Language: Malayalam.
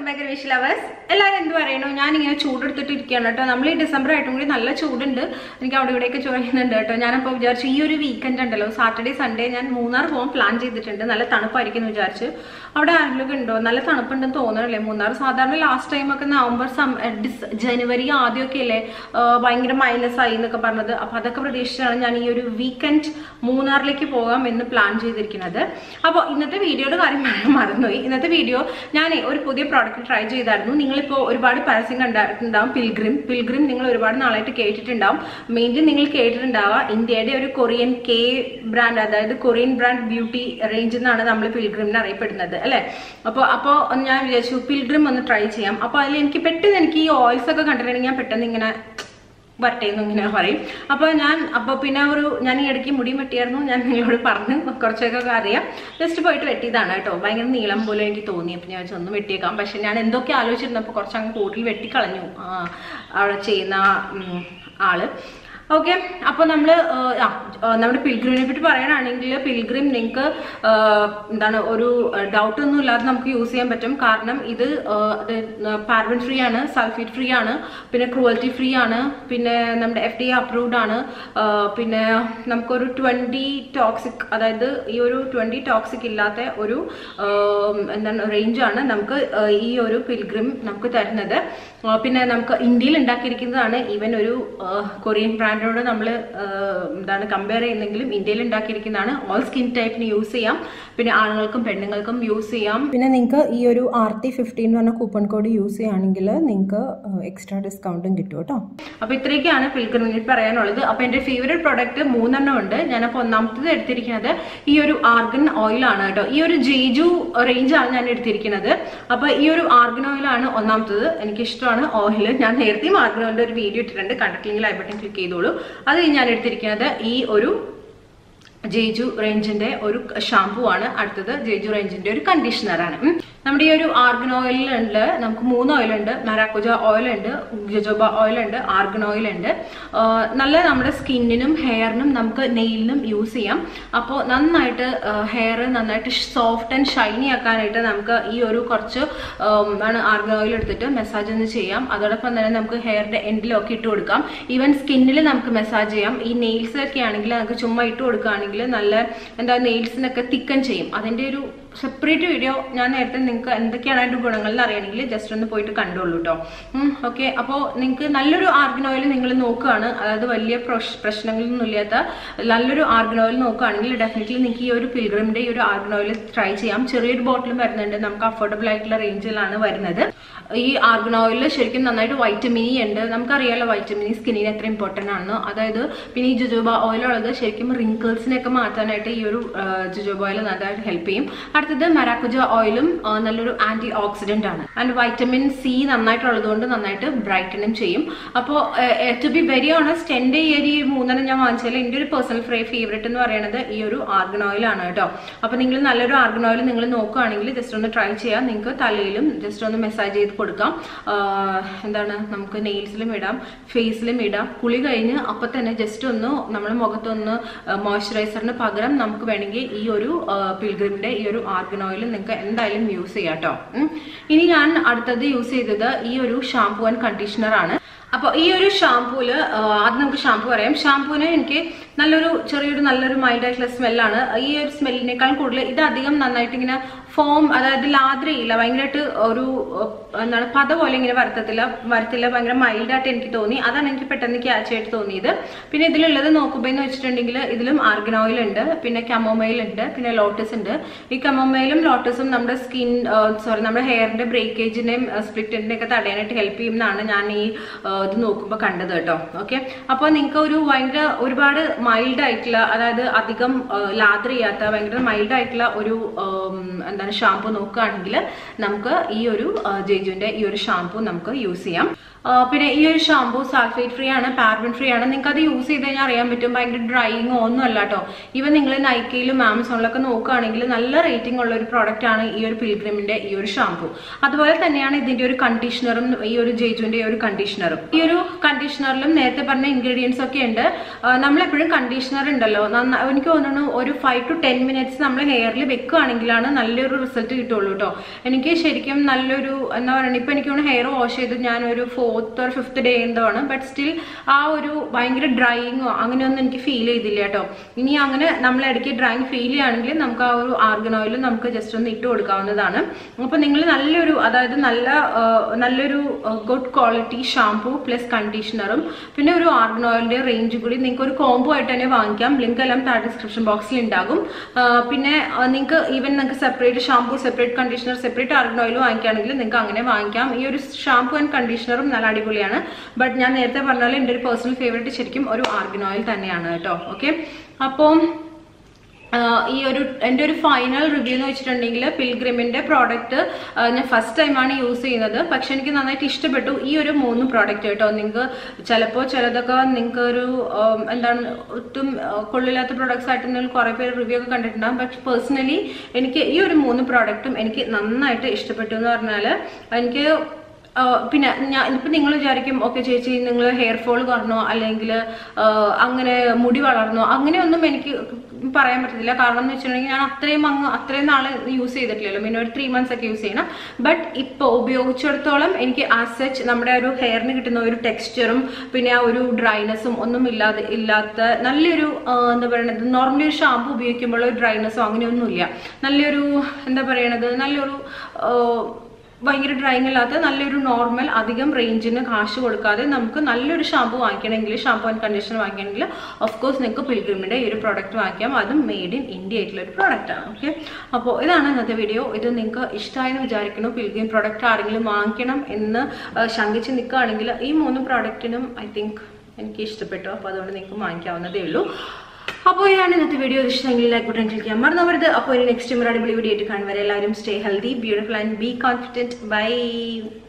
back karimashi lovers. എല്ലാവരും എന്ത് പറയുന്നു? ഞാനിങ്ങനെ ചൂടെടുത്തിട്ടിരിക്കുകയാണ് കേട്ടോ. നമ്മൾ ഈ ഡിസംബർ ആയിട്ടും കൂടി നല്ല ചൂടുണ്ട്. എനിക്ക് അവിടെ ഇവിടെയൊക്കെ ചോദിക്കുന്നുണ്ട് കേട്ടോ. ഞാനപ്പോൾ വിചാരിച്ചു ഈ ഒരു വീക്കെൻഡ് ഉണ്ടല്ലോ, സാറ്റർഡേ സൺഡേ ഞാൻ മൂന്നാർ പോകാൻ പ്ലാൻ ചെയ്തിട്ടുണ്ട്. നല്ല തണുപ്പായിരിക്കും എന്ന് വിചാരിച്ചു. അവിടെ ആരെങ്കിലും ഉണ്ടോ? നല്ല തണുപ്പുണ്ടെന്ന് തോന്നണല്ലേ മൂന്നാർ? സാധാരണ ലാസ്റ്റ് ടൈമൊക്കെ നവംബർ ജനുവരി ആദ്യമൊക്കെ അല്ലേ ഭയങ്കര മൈനസ് ആയി എന്നൊക്കെ പറഞ്ഞത്. അപ്പോൾ അതൊക്കെ പ്രതീക്ഷിച്ചാണ് ഞാൻ ഈ ഒരു വീക്കെൻഡ് മൂന്നാറിലേക്ക് പോകാം എന്ന് പ്ലാൻ ചെയ്തിരിക്കുന്നത്. അപ്പോൾ ഇന്നത്തെ വീഡിയോയുടെ കാര്യം മറന്നുപോയി. ഇന്നത്തെ വീഡിയോ ഞാൻ ഒരു പുതിയ പ്രോഡക്റ്റ് ട്രൈ ചെയ്തായിരുന്നു. നിങ്ങളിപ്പോൾ ഒരുപാട് പരസ്യം കണ്ടിട്ടുണ്ടാവും. പിൽഗ്രിം നിങ്ങൾ ഒരുപാട് നാളായിട്ട് കേട്ടിട്ടുണ്ടാവും. മെയിൻലി നിങ്ങൾ കേട്ടിട്ടുണ്ടാവുക ഇന്ത്യയുടെ ഒരു കൊറിയൻ ബ്രാൻഡ്, അതായത് കൊറിയൻ ബ്രാൻഡ് ബ്യൂട്ടി റേഞ്ച് എന്നാണ് നമ്മൾ പിൽഗ്രിമിനെ അറിയപ്പെടുന്നത് അല്ലേ. അപ്പോൾ ഞാൻ വിചാരിച്ചു പിൽഗ്രിം ഒന്ന് ട്രൈ ചെയ്യാം. അപ്പോൾ അതിൽ എനിക്ക് ഈ ഓയിൽസ് ഒക്കെ കണ്ടിട്ടുണ്ടെങ്കിൽ ഞാൻ പെട്ടെന്ന് ഇങ്ങനെ വരട്ടേന്ന് ഇങ്ങനെ പറയും. അപ്പോൾ പിന്നെ ഞാൻ ഈ ഇടയ്ക്ക് മുടി വെട്ടിയായിരുന്നു. ഞാൻ നിങ്ങളോട് പറഞ്ഞു കുറച്ചൊക്കെ അറിയാം. ജസ്റ്റ് പോയിട്ട് വെട്ടിയതാണ് കേട്ടോ. ഭയങ്കര നീളം പോലെ എനിക്ക് തോന്നി. അപ്പോൾ ഞാൻ ഒന്ന് വെട്ടിയേക്കാം. പക്ഷെ ഞാൻ എന്തൊക്കെ ആലോചിച്ചിരുന്നപ്പോൾ കുറച്ച് അങ്ങ് കൂടുതൽ വെട്ടിക്കളഞ്ഞു അവിടെ ചെയ്യുന്ന ആള്. ഓക്കെ, അപ്പോൾ നമ്മുടെ പിൽഗ്രിമിനെ പറ്റി പറയുകയാണെങ്കിൽ പിൽഗ്രിം നിങ്ങൾക്ക് എന്താണ് ഒരു ഡൗട്ടൊന്നും ഇല്ലാതെ നമുക്ക് യൂസ് ചെയ്യാൻ പറ്റും. കാരണം ഇത് പാരബൻ ഫ്രീ ആണ്, സൾഫേറ്റ് ഫ്രീ ആണ്, പിന്നെ ക്രൂവൽറ്റി ഫ്രീ ആണ്, പിന്നെ നമ്മുടെ FDA അപ്രൂവ്ഡ് ആണ്. പിന്നെ നമുക്കൊരു 20 ടോക്സിക്, അതായത് ഈ ഒരു 20 ടോക്സിക് ഇല്ലാത്ത ഒരു റേഞ്ചാണ് നമുക്ക് ഈ ഒരു പിൽഗ്രിം നമുക്ക് തരുന്നത്. പിന്നെ നമുക്ക് ഇന്ത്യയിൽ ഉണ്ടാക്കിയിരിക്കുന്നതാണ്. ഈവൻ ഒരു കൊറിയൻ ബ്രാൻഡിനോട് നമ്മൾ കമ്പയർ ചെയ്യുന്നെങ്കിലും ഇന്ത്യയിൽ ഉണ്ടാക്കിയിരിക്കുന്നതാണ്. ഓൾ സ്കിൻ ടൈപ്പിന് യൂസ് ചെയ്യാം. പിന്നെ ആണുങ്ങൾക്കും പെണ്ണുങ്ങൾക്കും യൂസ് ചെയ്യാം. പിന്നെ നിങ്ങൾക്ക് ഈ ഒരു RT15 എന്ന് പറഞ്ഞ കൂപ്പൺ കോഡ് യൂസ് ചെയ്യുകയാണെങ്കിൽ നിങ്ങൾക്ക് എക്സ്ട്രാ ഡിസ്കൗണ്ടും കിട്ടും കേട്ടോ. അപ്പോൾ ഇത്രയൊക്കെയാണ് പിൽഗ്രിമിനെ പറയാനുള്ളത്. അപ്പോൾ എൻ്റെ ഫേവറേറ്റ് പ്രോഡക്റ്റ് 3 ഉണ്ട്. ഞാനപ്പോൾ ഒന്നാമത്തത് എടുത്തിരിക്കുന്നത് ഈ ഒരു ആർഗൻ ഓയിലാണ് കേട്ടോ. ഈ ഒരു ജേജു റേഞ്ചാണ് ഞാൻ എടുത്തിരിക്കുന്നത്. അപ്പോൾ ഈ ഒരു ആർഗൻ ഓയിലാണ് ഒന്നാമത്തത്. എനിക്കിഷ്ടമാണ് ഓയിൽ. ഞാൻ നേരത്തെയും ആർഗൻ ഓയിലിൻ്റെ ഒരു വീഡിയോ ഇട്ടിട്ടുണ്ട്. കണ്ടിട്ടില്ലെങ്കിൽ ഐ ബട്ടൺ ക്ലിക്ക് ചെയ്തോളൂ. അത് ഞാൻ എടുത്തിരിക്കുന്നത് ഈ ഒരു ജേജു റേഞ്ചിന്റെ ഒരു ഷാംപൂ ആണ്. അടുത്തത് ജേജു റേഞ്ചിന്റെ ഒരു കണ്ടീഷണറാണ്. നമ്മുടെ ഈ ഒരു ആർഗൻ ഓയിലുണ്ട്, നമുക്ക് 3 ഓയിലുണ്ട്. മരാക്കുജ ഓയിലുണ്ട്, ജോജോബ ഓയിലുണ്ട്, ആർഗൻ ഓയിലുണ്ട്. നല്ല നമ്മുടെ സ്കിന്നിനും ഹെയറിനും നമുക്ക് നെയിലിനും യൂസ് ചെയ്യാം. അപ്പോൾ നന്നായിട്ട് ഹെയർ നന്നായിട്ട് സോഫ്റ്റ് ആൻഡ് ഷൈനി ആക്കാനായിട്ട് നമുക്ക് ഈ ഒരു കുറച്ച് ആർഗൻ ഓയിൽ എടുത്തിട്ട് മസാജ് ഒന്ന് ചെയ്യാം. അതോടൊപ്പം തന്നെ നമുക്ക് ഹെയറിന്റെ എൻഡിലൊക്കെ ഇട്ട് കൊടുക്കാം. ഈവൻ സ്കിന്നിൽ നമുക്ക് മസാജ് ചെയ്യാം. ഈ നെയിൽസൊക്കെ ആണെങ്കിൽ നമുക്ക് ചുമ്മാ ഇട്ട് കൊടുക്കുകയാണെങ്കിൽ നല്ല നെയിൽസിനൊക്കെ തിക്കൻ ചെയ്യും. അതിൻ്റെ ഒരു സെപ്പറേറ്റ് വീഡിയോ ഞാൻ നേരത്തെ നിങ്ങൾക്ക് എന്തൊക്കെയാണ് അതിൻ്റെ ഗുണങ്ങൾ അറിയണമെങ്കിൽ ജസ്റ്റ് ഒന്ന് പോയിട്ട് കണ്ടോളൂ കേട്ടോ. ഓക്കെ, അപ്പോൾ നിങ്ങൾക്ക് നല്ലൊരു ആർഗൻ ഓയിൽ നിങ്ങൾ നോക്കുകയാണ്, അതായത് വലിയ പ്രശ്നങ്ങളൊന്നും ഇല്ലാത്ത നല്ലൊരു ആർഗൻ ഓയിൽ നോക്കുകയാണെങ്കിൽ ഡെഫിനറ്റ്ലി നിങ്ങൾക്ക് ഈ ഒരു പിൽഗ്രിമിൻ്റെ ഈ ഒരു ആർഗൻ ഓയിൽ ട്രൈ ചെയ്യാം. ചെറിയൊരു ബോട്ടിലും വരുന്നുണ്ട്. നമുക്ക് അഫോർഡബിൾ ആയിട്ടുള്ള റേഞ്ചിലാണ് വരുന്നത്. ഈ ആർഗൻ ഓയിൽ ശരിക്കും നന്നായിട്ട് വൈറ്റമിൻ ഇ ഉണ്ട്. നമുക്കറിയാമല്ലോ വൈറ്റമിൻ ഇ സ്കിന്നിന് എത്ര ഇമ്പോർട്ടൻ്റ് ആണെന്ന്. അതായത് പിന്നെ ഈ ജോജോബ ഓയിലുള്ളത് ശരിക്കും റിങ്കിൾസിനെയൊക്കെ മാറ്റാനായിട്ട് ഈ ഒരു ജോജോബ ഓയിൽ നന്നായിട്ട് ഹെൽപ്പ് ചെയ്യും. അടുത്തത് മരാക്കുജ ഓയിലും നല്ലൊരു ആന്റി ഓക്സിഡന്റ് ആണ്. ആൻഡ് വൈറ്റമിൻ സി നന്നായിട്ടുള്ളത് കൊണ്ട് നന്നായിട്ട് ബ്രൈറ്റനും ചെയ്യും. അപ്പോൾ ടു ബി വെരി ഓണസ്റ്റ് എൻ്റെ ഈ ഒരു 3 ഞാൻ വാങ്ങിച്ചാൽ എൻ്റെ ഒരു പേഴ്സണൽ ഫേവറേറ്റ് എന്ന് പറയുന്നത് ഈ ഒരു ആർഗൻ ഓയിലാണ് കേട്ടോ. അപ്പോൾ നിങ്ങൾ നല്ലൊരു ആർഗൻ ഓയിൽ നിങ്ങൾ നോക്കുകയാണെങ്കിൽ ജസ്റ്റ് ഒന്ന് ട്രൈ ചെയ്യാം. നിങ്ങൾക്ക് തലയിലും ജസ്റ്റ് ഒന്ന് മസാജ് ചെയ്ത് കൊടുക്കാം. നമുക്ക് നെയിൽസിലും ഇടാം, ഫേസിലും ഇടാം. കുളി കഴിഞ്ഞ് അപ്പം തന്നെ ജസ്റ്റ് ഒന്ന് നമ്മുടെ മുഖത്തൊന്ന് മോയ്സ്ചറൈസറിന് പകരം നമുക്ക് വേണമെങ്കിൽ ഈ ഒരു പിൽഗ്രിമിന്റെ ഈ ഒരു ആർഗൻ ഓയിൽ നിങ്ങൾക്ക് എന്തായാലും യൂസ് ചെയ്യാം കേട്ടോ. ഇനി ഞാൻ അടുത്തത് യൂസ് ചെയ്തത് ഈ ഒരു ഷാംപൂ ആൻഡ് കണ്ടീഷണർ ആണ്. അപ്പോൾ ഈ ഒരു ഷാംപൂല് ആദ്യം നമുക്ക് ഷാംപൂ പറയാം. ഷാംപൂവിന് എനിക്ക് നല്ലൊരു മൈൽഡായിട്ടുള്ള സ്മെല്ലാണ്. ഈ ഒരു സ്മെല്ലിനേക്കാൾ കൂടുതൽ ഇത് അധികം നന്നായിട്ട് ഇങ്ങനെ ഫോം, അതായത് ലാദ്രയില്ല, ഭയങ്കരമായിട്ട് ഒരു പത പോലെ ഇങ്ങനെ വരത്തില്ല, ഭയങ്കര മൈൽഡായിട്ട് എനിക്ക് തോന്നി. അതാണ് എനിക്ക് പെട്ടെന്ന് ക്യാച്ച് ആയിട്ട് തോന്നിയത്. പിന്നെ ഇതിലുള്ളത് നോക്കുമ്പോൾ എന്ന് വെച്ചിട്ടുണ്ടെങ്കിൽ ഇതിലും ആർഗൻ ഓയിൽ ഉണ്ട്, പിന്നെ കമോമൈൽ ഉണ്ട്, പിന്നെ ലോട്ടസ് ഉണ്ട്. ഈ കമോമൈലും ലോട്ടസും നമ്മുടെ നമ്മുടെ ഹെയറിന്റെ ബ്രേക്കേജിനെയും സ്പ്ലിറ്റിനെയും ഒക്കെ തടയാനായിട്ട് ഹെൽപ്പ് ചെയ്യുന്നതാണ് ഞാൻ ഈ ഇത് നോക്കുമ്പോൾ കണ്ടത് കേട്ടോ. ഓക്കെ, അപ്പോൾ നിങ്ങൾക്ക് ഒരുപാട് മൈൽഡ് ആയിട്ടുള്ള, അതായത് അധികം ലാദ്ര ചെയ്യാത്ത ഭയങ്കര മൈൽഡ് ആയിട്ടുള്ള ഒരു ഷാംപൂ നോക്കുകയാണെങ്കിൽ നമുക്ക് ഈ ഒരു ജേജുവിന്റെ ഈ ഒരു ഷാംപൂ നമുക്ക് യൂസ് ചെയ്യാം. പിന്നെ ഈ ഒരു ഷാംപൂ സൾഫേറ്റ് ഫ്രീ ആണ്, പാരബൻ ഫ്രീ ആണ്. നിങ്ങൾക്ക് അത് യൂസ് ചെയ്ത് കഴിഞ്ഞാൽ അറിയാൻ പറ്റും ഭയങ്കര ഡ്രൈയിങ്ങോ ഒന്നും അല്ല കേട്ടോ. ഈവൻ നിങ്ങൾ നൈക്കയിലും ആമസോണിലൊക്കെ നോക്കുകയാണെങ്കിൽ നല്ല റേറ്റിംഗ് ഉള്ള ഒരു പ്രോഡക്റ്റ് ആണ് ഈ ഒരു പിൽഗ്രിമിന്റെ ഈ ഒരു ഷാംപൂ. അതുപോലെ തന്നെയാണ് ഇതിന്റെ ഒരു കണ്ടീഷണറും, ഈ ഒരു ജേജുവിന്റെ ഒരു കണ്ടീഷണറും. ഈ ഒരു കണ്ടീഷണറിലും നേരത്തെ പറഞ്ഞ ഇൻഗ്രീഡിയൻസ് ഒക്കെ ഉണ്ട്. നമ്മളെപ്പോഴും കണ്ടീഷണർ ഉണ്ടല്ലോ, എനിക്ക് തോന്നുന്നു ഒരു 5 to 10 minutes നമ്മൾ ഹെയറിൽ വെക്കുകയാണെങ്കിലാണ് നല്ലൊരു നല്ലൊരു റിസൾട്ട് കിട്ടുള്ളൂ കേട്ടോ. എനിക്ക് ശരിക്കും നല്ലൊരു എന്താ പറയുക, ഇപ്പം എനിക്ക് ഹെയർ വാഷ് ചെയ്ത് ഞാൻ ഒരു 4th or 5th ഡേ എന്താണ്, ബട്ട് സ്റ്റിൽ ആ ഒരു ഭയങ്കര ഡ്രൈയിങ്ങോ അങ്ങനെയൊന്നും എനിക്ക് ഫീൽ ചെയ്തില്ല കേട്ടോ. ഇനി അങ്ങനെ നമ്മൾ ഇടയ്ക്ക് ഡ്രൈയിങ് ഫീൽ ചെയ്യുകയാണെങ്കിൽ നമുക്ക് ആ ഒരു ആർഗൻ ഓയിൽ നമുക്ക് ജസ്റ്റ് ഒന്ന് ഇട്ട് കൊടുക്കാവുന്നതാണ്. അപ്പോൾ നിങ്ങൾ നല്ലൊരു, അതായത് നല്ലൊരു ഗുഡ് ക്വാളിറ്റി ഷാംപൂ പ്ലസ് കണ്ടീഷണറും പിന്നെ ഒരു ആർഗൻ ഓയിലിന്റെ റേഞ്ച് കൂടി നിങ്ങൾക്ക് ഒരു കോംബോ ആയിട്ട് തന്നെ വാങ്ങിക്കാം. ലിങ്ക് എല്ലാം താഴെ ഡിസ്ക്രിപ്ഷൻ ബോക്സിൽ ഉണ്ടാകും. പിന്നെ നിങ്ങൾക്ക് ഈവൻ നിങ്ങൾക്ക് separate shampoo, separate conditioner, separate argan oil വാങ്ങിക്കുകയാണെങ്കിൽ നിങ്ങൾക്ക് അങ്ങനെ വാങ്ങിക്കാം. ഈ ഒരു ഷാംപൂ ആൻഡ് കണ്ടീഷണറും നല്ല അടിപൊളിയാണ്. ബട്ട് ഞാൻ നേരത്തെ പറഞ്ഞ പോലെ എൻ്റെ ഒരു പേഴ്സണൽ ഫേവറേറ്റ് ശരിക്കും ഒരു ആർഗൻ ഓയിൽ തന്നെയാണ് കേട്ടോ. ഓക്കെ, അപ്പം ഈ ഒരു എൻ്റെ ഒരു ഫൈനൽ റിവ്യൂ എന്ന് വെച്ചിട്ടുണ്ടെങ്കിൽ പിൽഗ്രിമിൻ്റെ പ്രോഡക്റ്റ് ഞാൻ ഫസ്റ്റ് ടൈമാണ് യൂസ് ചെയ്യുന്നത്. പക്ഷെ എനിക്ക് നന്നായിട്ട് ഇഷ്ടപ്പെട്ടു ഈ ഒരു 3 പ്രോഡക്റ്റ് കേട്ടോ. നിങ്ങൾക്ക് ചിലപ്പോൾ ചിലതൊക്കെ നിങ്ങൾക്ക് ഒരു എന്താണ് ഒട്ടും കൊള്ളില്ലാത്ത പ്രോഡക്ട്സ് ആയിട്ട് നിങ്ങൾ കുറേ പേര് റിവ്യൂ ഒക്കെ കണ്ടിട്ടുണ്ടാകും. പക്ഷെ പേഴ്സണലി എനിക്ക് ഈ ഒരു 3 പ്രോഡക്റ്റും എനിക്ക് നന്നായിട്ട് ഇഷ്ടപ്പെട്ടു എന്ന് പറഞ്ഞാൽ എനിക്ക് പിന്നെ ഇപ്പം നിങ്ങൾ വിചാരിക്കും ഓക്കെ ചേച്ചി നിങ്ങൾ ഹെയർ ഫോൾ കുറഞ്ഞോ അല്ലെങ്കിൽ അങ്ങനെ മുടി വളർന്നോ, അങ്ങനെയൊന്നും എനിക്ക് പറയാൻ പറ്റത്തില്ല. കാരണം എന്ന് വെച്ചിട്ടുണ്ടെങ്കിൽ ഞാൻ അത്രയും നാൾ യൂസ് ചെയ്തിട്ടില്ലല്ലോ, പിന്നെ ഒരു 3 months ഒക്കെ യൂസ് ചെയ്യണം. ബട്ട് ഇപ്പോൾ ഉപയോഗിച്ചിടത്തോളം എനിക്ക് ആസ് സച്ച് നമ്മുടെ ഒരു ഹെയറിന് കിട്ടുന്ന ഒരു ടെക്സ്ചറും പിന്നെ ആ ഒരു ഡ്രൈനെസ്സും ഒന്നും ഇല്ലാത്ത നല്ലൊരു എന്താ പറയണത്, നോർമലി ഒരു ഷാമ്പു ഉപയോഗിക്കുമ്പോൾ ഒരു ഡ്രൈനെസ്സോ അങ്ങനെയൊന്നുമില്ല. നല്ലൊരു എന്താ പറയണത്, നല്ലൊരു ഭയങ്കര ഡ്രൈയിങ് ഇല്ലാത്ത നല്ലൊരു നോർമൽ അധികം റേഞ്ചിന് കാശ് കൊടുക്കാതെ നമുക്ക് നല്ലൊരു ഷാമ്പു വാങ്ങിക്കണമെങ്കിൽ, ഷാമ്പു ആൻഡ് കണ്ടീഷണർ വാങ്ങിക്കണമെങ്കിൽ ഓഫ് കോഴ്സ് നിങ്ങൾക്ക് പിൽഗ്രിമിൻ്റെ ഈ ഒരു പ്രോഡക്റ്റ് വാങ്ങിക്കാം. അതും മെയ്ഡ് ഇൻ ഇന്ത്യ ആയിട്ടുള്ള ഒരു പ്രോഡക്റ്റാണ്. ഓക്കെ, അപ്പോൾ ഇതാണ് ഇന്നത്തെ വീഡിയോ. ഇത് നിങ്ങൾക്ക് ഇഷ്ടമായെന്ന് വിചാരിക്കുന്നു. പിൽഗ്രിം പ്രോഡക്റ്റ് ആരെങ്കിലും വാങ്ങിക്കണം എന്ന് ശങ്കിച്ച് നിൽക്കുകയാണെങ്കിൽ ഈ 3 പ്രോഡക്റ്റിനും ഐ തിങ്ക് എനിക്ക് ഇഷ്ടപ്പെട്ടു. അപ്പോൾ അതുകൊണ്ട് നിങ്ങൾക്ക് വാങ്ങിക്കാവുന്നതേ ഉള്ളൂ. അപ്പോൾ ഇതാണ് ഇന്നത്തെ വീഡിയോ. ഇഷ്ടമെങ്കിൽ ലൈക്ക് ബട്ടൺ ക്ലിക്ക് ചെയ്യാൻ മറന്നവരുത്. അപ്പോൾ ഇനി നെക്സ്റ്റ് അടിപൊളി വീഡിയോ ആയിട്ട് കാണുവരെ എല്ലാവരും stay healthy, beautiful and be confident. By.